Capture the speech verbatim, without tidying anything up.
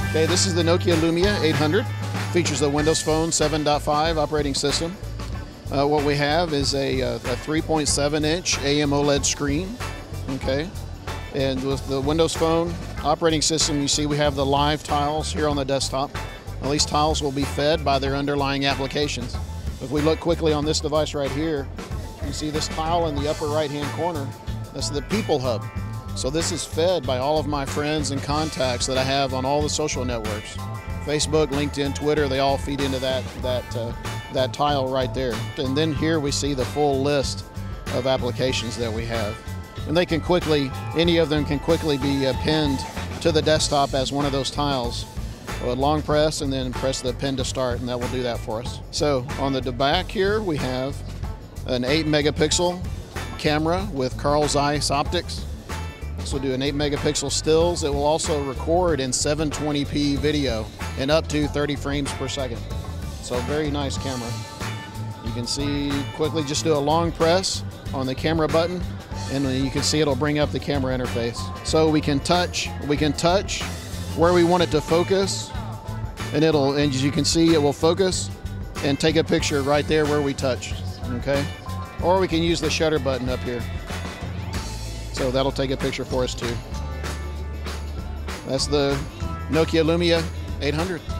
Okay, this is the Nokia Lumia eight hundred. Features the Windows Phone seven point five operating system. Uh, what we have is a, a three point seven inch A M OLED screen. Okay, and with the Windows Phone operating system, you see we have the live tiles here on the desktop. Now, these tiles will be fed by their underlying applications. If we look quickly on this device right here, you see this tile in the upper right hand corner. That's the People Hub. So this is fed by all of my friends and contacts that I have on all the social networks. Facebook, LinkedIn, Twitter, they all feed into that, that, uh, that tile right there. And then here we see the full list of applications that we have. And they can quickly, any of them can quickly be uh, pinned to the desktop as one of those tiles. So a long press and then press the pin to start, and that will do that for us. So on the back here, we have an eight megapixel camera with Carl Zeiss optics. This will do an eight megapixel stills. It will also record in seven twenty p video and up to thirty frames per second. So very nice camera. You can see quickly, just do a long press on the camera button, and you can see it'll bring up the camera interface. So we can touch, we can touch where we want it to focus, and it'll, and as you can see, it will focus and take a picture right there where we touched. Okay, or we can use the shutter button up here. So that'll take a picture for us too. That's the Nokia Lumia eight hundred.